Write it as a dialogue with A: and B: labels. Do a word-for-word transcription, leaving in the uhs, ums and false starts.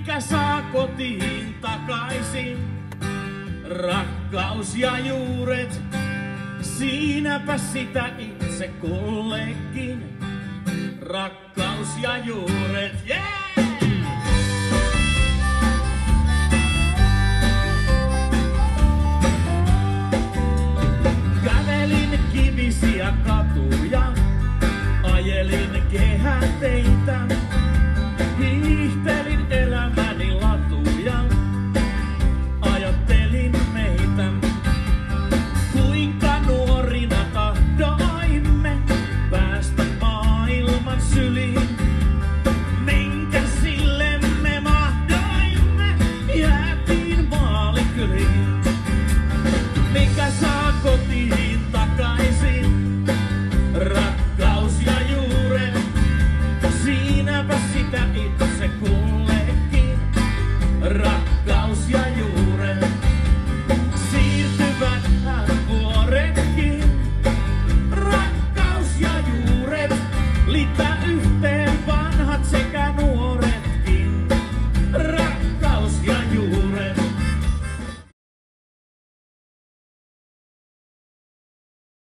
A: mikä saa kotiin takaisin. Rakkaus ja juuret, siinäpä sitä itse kullekin. Rakkaus ja juuret, yeah! Kävelin kivisiä katuja, ajelin kehäteitä, hiihtelin elämäni latuja, ajattelin meitä, kuinka nuorina tahdoimme päästä maailman syliin, minkä sille me mahdoimme, jäätiin maalikyliin. Mikä saa kotiin takaisin, rakkaus ja juuret, siinäpä sitä itse kullekin. Rakkaus